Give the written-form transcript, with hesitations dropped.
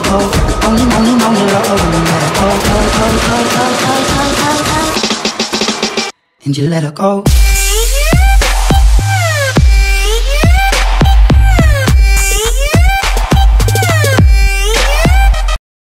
go. Only know you love when you let her go. And you let her go.